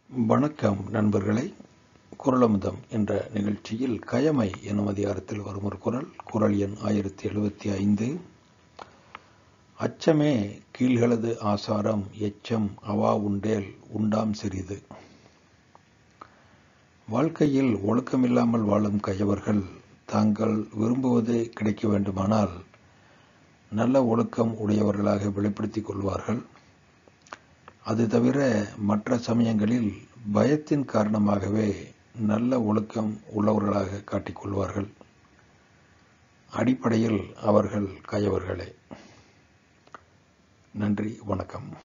வணக்கம் நண்பர்களே. குறளமுதம் என்ற நிகழ்ச்சியில் கயமை எனும் அதிகாரத்தில் வரும் ஒரு குறள் எண் 1075. அச்சமே கீழ்களது ஆசாரம் எச்சம் அவா உண்டேல் உண்டாம் சிறிது. வாழ்க்கையில் ஒழுக்கமில்லாமல் வாழும் கயவர்கள் தாங்கள் விரும்புவது கிடைக்க வேண்டுமானால் நல்ல ஒழுக்கம் உடையவர்களாக வெளிப்படுத்திக் கொள்வார்கள். அது தவிர மற்ற சமயங்களில் பயத்தின் காரணமாகவே நல்ல ஒழுக்கம் உள்ளவர்களாக காட்டிக்கொள்வார்கள். அடிப்படையில் அவர்கள் கயவர்களே. நன்றி, வணக்கம்.